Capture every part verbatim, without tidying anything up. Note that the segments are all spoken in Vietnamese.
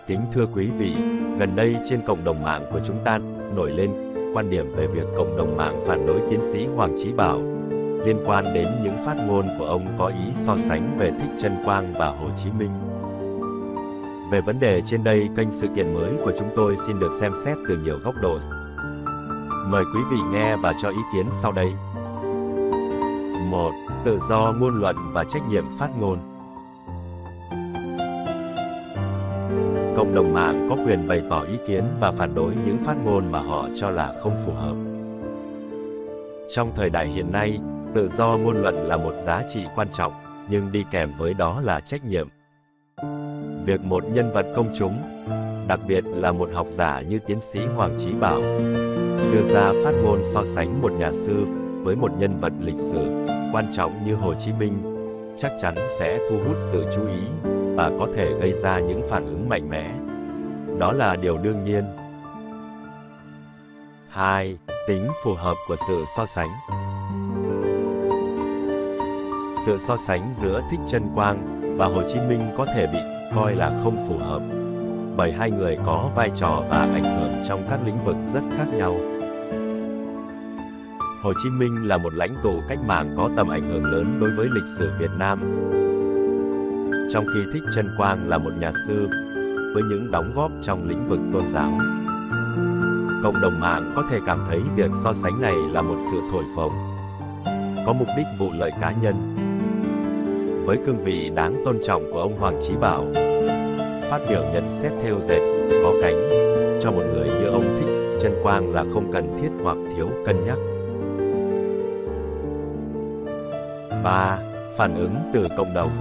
Kính thưa quý vị, gần đây trên cộng đồng mạng của chúng ta nổi lên quan điểm về việc cộng đồng mạng phản đối tiến sĩ Hoàng Chí Bảo liên quan đến những phát ngôn của ông có ý so sánh về Thích Trân Quang và Hồ Chí Minh. Về vấn đề trên đây, kênh Sự kiện mới của chúng tôi xin được xem xét từ nhiều góc độ. Mời quý vị nghe và cho ý kiến sau đây. một. Tự do ngôn luận và trách nhiệm phát ngôn. Cộng đồng mạng có quyền bày tỏ ý kiến và phản đối những phát ngôn mà họ cho là không phù hợp. Trong thời đại hiện nay, tự do ngôn luận là một giá trị quan trọng, nhưng đi kèm với đó là trách nhiệm. Việc một nhân vật công chúng, đặc biệt là một học giả như tiến sĩ Hoàng Chí Bảo, đưa ra phát ngôn so sánh một nhà sư với một nhân vật lịch sử quan trọng như Hồ Chí Minh, chắc chắn sẽ thu hút sự chú ý và có thể gây ra những phản ứng mạnh mẽ. Đó là điều đương nhiên. hai. Tính phù hợp của sự so sánh. Sự so sánh giữa Thích Trân Quang và Hồ Chí Minh có thể bị coi là không phù hợp, bởi hai người có vai trò và ảnh hưởng trong các lĩnh vực rất khác nhau. Hồ Chí Minh là một lãnh tụ cách mạng có tầm ảnh hưởng lớn đối với lịch sử Việt Nam, trong khi Thích Trân Quang là một nhà sư với những đóng góp trong lĩnh vực tôn giáo. Cộng đồng mạng có thể cảm thấy việc so sánh này là một sự thổi phồng, có mục đích vụ lợi cá nhân. Với cương vị đáng tôn trọng của ông Hoàng Chí Bảo, phát biểu nhận xét thêu dệt, có cánh cho một người như ông Thích Trân Quang là không cần thiết hoặc thiếu cân nhắc. ba. Phản ứng từ cộng đồng.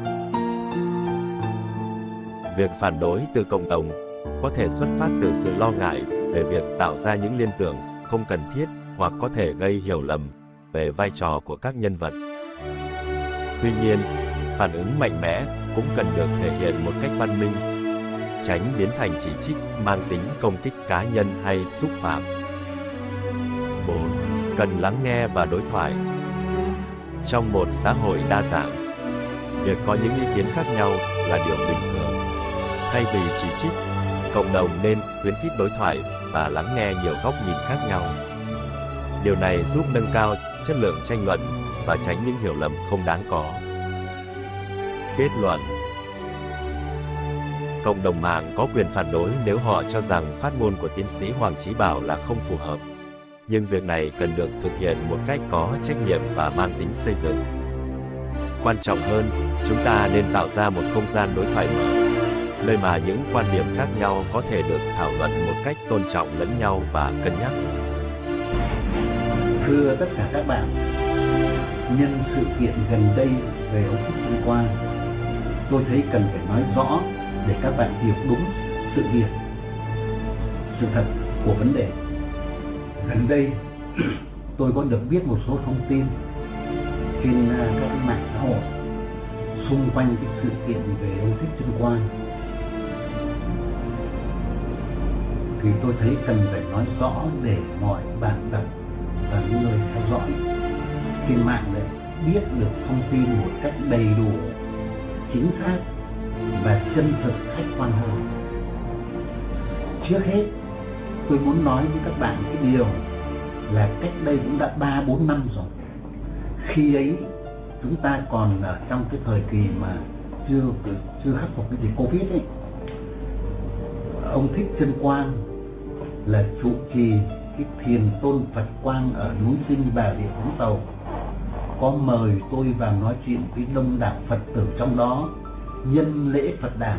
Việc phản đối từ cộng đồng có thể xuất phát từ sự lo ngại về việc tạo ra những liên tưởng không cần thiết hoặc có thể gây hiểu lầm về vai trò của các nhân vật. Tuy nhiên, phản ứng mạnh mẽ cũng cần được thể hiện một cách văn minh, tránh biến thành chỉ trích mang tính công kích cá nhân hay xúc phạm. bốn. Cần lắng nghe và đối thoại. Trong một xã hội đa dạng, việc có những ý kiến khác nhau là điều bình thường. Thay vì chỉ trích, cộng đồng nên khuyến khích đối thoại và lắng nghe nhiều góc nhìn khác nhau. Điều này giúp nâng cao chất lượng tranh luận và tránh những hiểu lầm không đáng có. Kết luận: cộng đồng mạng có quyền phản đối nếu họ cho rằng phát ngôn của tiến sĩ Hoàng Chí Bảo là không phù hợp. Nhưng việc này cần được thực hiện một cách có trách nhiệm và mang tính xây dựng. Quan trọng hơn, chúng ta nên tạo ra một không gian đối thoại mở, nơi mà những quan điểm khác nhau có thể được thảo luận một cách tôn trọng lẫn nhau và cân nhắc. Thưa tất cả các bạn, nhân sự kiện gần đây về ông Thích Trân Quang, tôi thấy cần phải nói rõ để các bạn hiểu đúng sự việc, sự thật của vấn đề. Gần đây, tôi có được biết một số thông tin trên các mạng xã hội xung quanh cái sự kiện về ông Thích Trân Quang. Thì tôi thấy cần phải nói rõ để mọi bạn đọc và những người theo dõi trên mạng này biết được thông tin một cách đầy đủ, chính xác và chân thực, khách quan hơn. Trước hết, tôi muốn nói với các bạn cái điều là cách đây cũng đã ba bốn năm rồi. Khi ấy chúng ta còn ở trong cái thời kỳ mà chưa chưa khắc phục cái dịch Covid ấy. Ông Thích Trân Quang là trụ trì cái thiền tôn Phật Quang ở núi Dinh Bà Rịa Vũng Tàu, có mời tôi vào nói chuyện với đông đảo Phật tử trong đó nhân lễ Phật đản.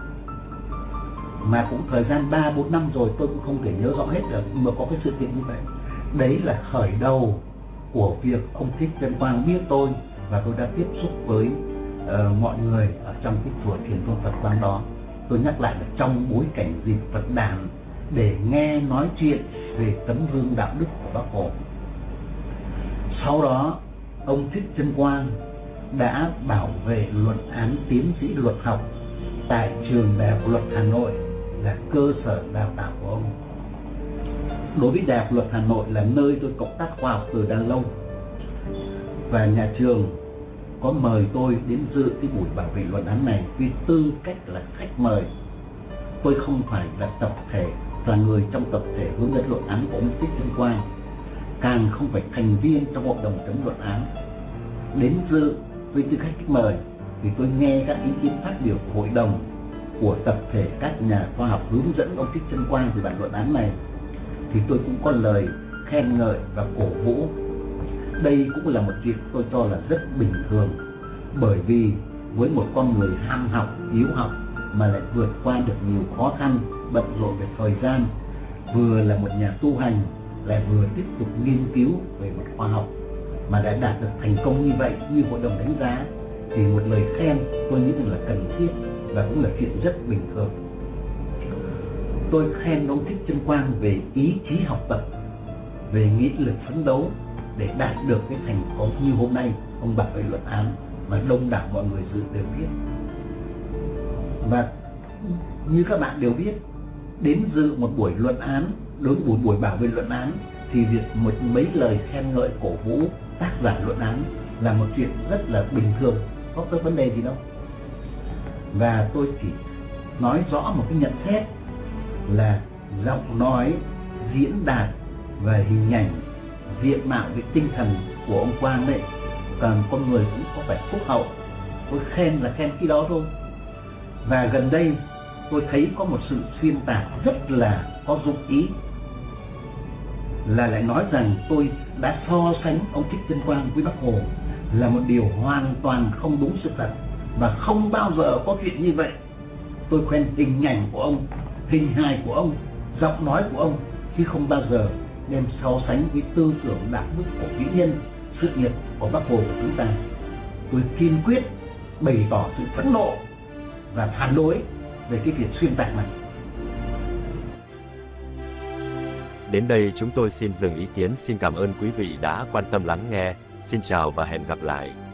Mà cũng thời gian ba bốn năm rồi tôi cũng không thể nhớ rõ hết được, nhưng mà có cái sự kiện như vậy. Đấy là khởi đầu của việc ông Thích Trân Quang biết tôi, và tôi đã tiếp xúc với uh, mọi người ở trong cái chùa thiền tôn Phật Quang đó. Tôi nhắc lại là trong bối cảnh dịp Phật đản để nghe nói chuyện về tấm gương đạo đức của Bác Hồ. Sau đó, ông Thích Trân Quang đã bảo vệ luận án tiến sĩ luật học tại trường Đại học Luật Hà Nội, là cơ sở đào tạo của ông. Đối với Đại học Luật Hà Nội là nơi tôi cộng tác khoa học từ đã lâu, và nhà trường có mời tôi đến dự cái buổi bảo vệ luận án này với tư cách là khách mời. tôi không phải là tập thể, là người trong tập thể hướng dẫn luận án của ông Thích Trân Quang, càng không phải thành viên trong hội đồng chấm luận án. Đến dự với tư cách khách mời thì tôi nghe các ý kiến phát biểu của hội đồng, của tập thể các nhà khoa học hướng dẫn ông Thích Trân Quang về bản luận án này, thì tôi cũng có lời khen ngợi và cổ vũ. Đây cũng là một chuyện tôi cho là rất bình thường, bởi vì với một con người ham học, hiếu học mà lại vượt qua được nhiều khó khăn, bận rộn về thời gian, vừa là một nhà tu hành, lại vừa tiếp tục nghiên cứu về mặt khoa học mà đã đạt được thành công như vậy, như hội đồng đánh giá, thì một lời khen tôi nghĩ rằng là cần thiết và cũng là chuyện rất bình thường. Tôi khen ông Thích Trân Quang về ý chí học tập, về nghị lực phấn đấu để đạt được cái thành công như hôm nay ông bạc về luận án mà đông đảo mọi người dự đều biết. Và như các bạn đều biết, đến dự một buổi luận án, đối với buổi buổi bảo vệ luận án, thì việc một mấy lời khen ngợi cổ vũ tác giả luận án là một chuyện rất là bình thường, không có vấn đề gì đâu. Và tôi chỉ nói rõ một cái nhận xét là giọng nói, diễn đạt và hình ảnh, diện mạo về tinh thần của ông Quang đấy, còn con người cũng có phải phúc hậu. Tôi khen là khen khi đó thôi. Và gần đây tôi thấy có một sự xuyên tạc rất là có dụng ý, là lại nói rằng tôi đã so sánh ông Thích Trân Quang với Bác Hồ, là một điều hoàn toàn không đúng sự thật và không bao giờ có chuyện như vậy. Tôi khen hình ảnh của ông, hình hài của ông, giọng nói của ông, chứ không bao giờ đem so sánh với tư tưởng đạo đức của vĩ nhân, sự nghiệp của Bác Hồ của chúng ta. Tôi kiên quyết bày tỏ sự phẫn nộ và phản đối về cái việc xuyên tạc này. Đến đây chúng tôi xin dừng ý kiến. Xin cảm ơn quý vị đã quan tâm lắng nghe. Xin chào và hẹn gặp lại.